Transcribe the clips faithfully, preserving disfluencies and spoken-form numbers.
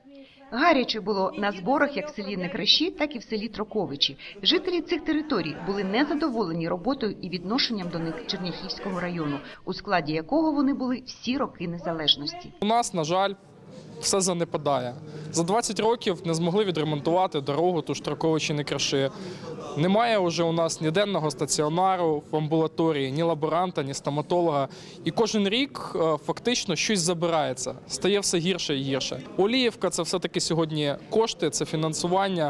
Гаряче було на зборах як в селі Некращі, так і в селі Троковичі. Жителі цих територій були незадоволені роботою і відношенням до них Черняхівського району, у складі якого вони були всі роки незалежності. У нас, на жаль, все занепадає. За двадцять років не змогли відремонтувати дорогу ту Троковичі-Некраши. Немає вже у нас ні денного стаціонару в амбулаторії, ні лаборанта, ні стоматолога. І кожен рік фактично щось забирається, стає все гірше і гірше. Оліївка – це все-таки сьогодні кошти, це фінансування,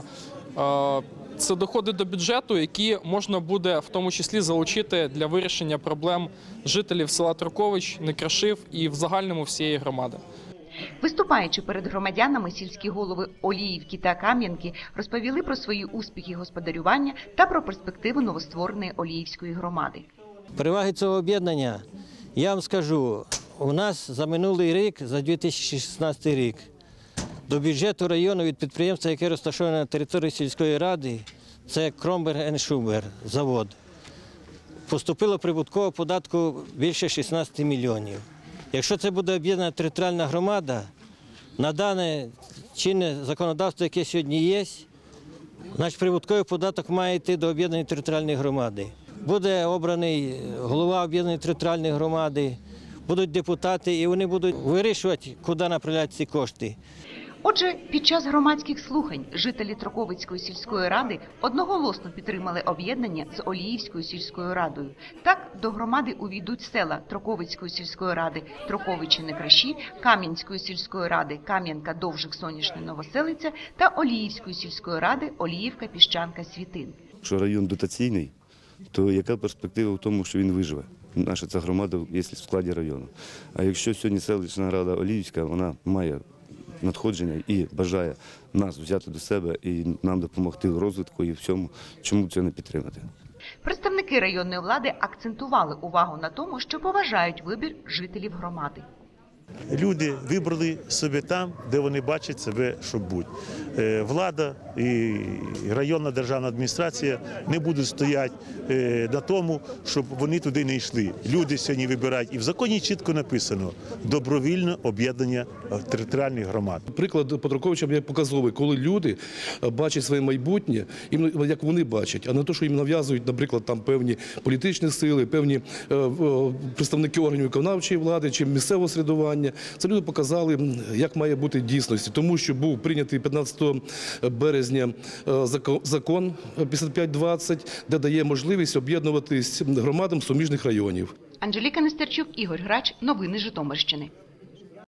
це доходи до бюджету, які можна буде в тому числі залучити для вирішення проблем жителів села Трокович, Некрашів і в загальному всієї громади. Виступаючи перед громадянами, сільські голови Оліївки та Кам'янки розповіли про свої успіхи господарювання та про перспективи новоствореної Оліївської громади. Переваги цього об'єднання, я вам скажу, у нас за минулий рік, за дві тисячі шістнадцятий рік, до бюджету району від підприємства, яке розташоване на території сільської ради, це Кромберг енд Шубер завод, поступило прибуткового податку більше шістнадцяти мільйонів. Якщо це буде об'єднана територіальна громада, на дане чинне законодавство, яке сьогодні є, значить прибутковий податок має йти до об'єднаної територіальної громади. Буде обраний голова об'єднаної територіальної громади, будуть депутати і вони будуть вирішувати, куди направляти ці кошти. Отже, під час громадських слухань жителі Троковицької сільської ради одноголосно підтримали об'єднання з Оліївською сільською радою. Так, до громади увійдуть села Троковицької сільської ради Троковичі-Некраші, Кам'янської сільської ради Кам'янка, Довжик, Соняшне, Новоселиця та Оліївської сільської ради Оліївка, Піщанка, Світин. Якщо район дотаційний, то яка перспектива в тому, що він виживе? Наша ця громада є в складі району. А якщо сьогодні селищна рада Оліївська, вона має надходження і бажає нас взяти до себе і нам допомогти в розвитку і в цьому, чому це не підтримати. Представники районної влади акцентували увагу на тому, що поважають вибір жителів громади. Люди вибрали себе там, де вони бачать себе, щоб бути. Влада і районна державна адміністрація не будуть стояти на тому, щоб вони туди не йшли. Люди сьогодні вибирають, і в законі чітко написано добровільне об'єднання територіальних громад. Приклад по Троковичам є показовий, коли люди бачать своє майбутнє, як вони бачать, а не те, що їм нав'язують, наприклад, там певні політичні сили, певні представники органів виконавчої влади чи місцевого середування. Це люди показали, як має бути дійсності, тому що був прийнятий п'ятнадцятого березня закон п'ятдесят п'ять двадцять, де дає можливість об'єднуватись громадам суміжних районів. Анжеліка Нестерчук, Ігор Грач. Новини Житомирщини.